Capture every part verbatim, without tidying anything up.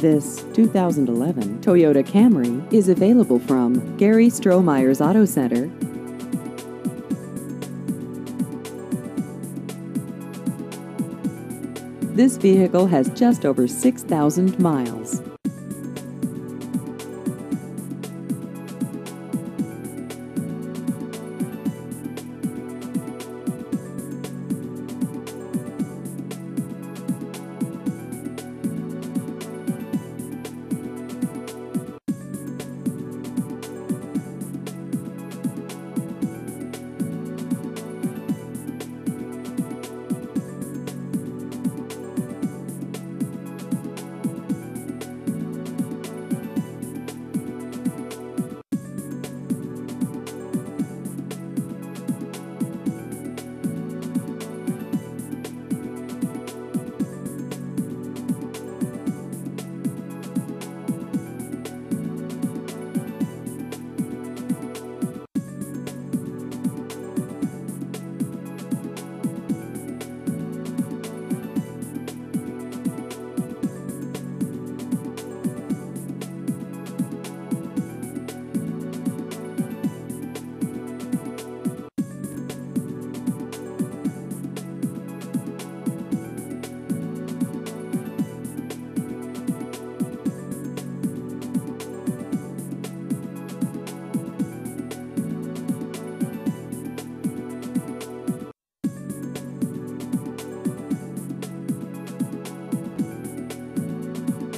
This two thousand eleven Toyota Camry is available from Gary Strohmeyer's Auto Center. This vehicle has just over six thousand miles.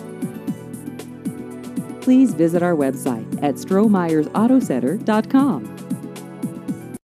Please visit our website at strohmeyers auto center dot com.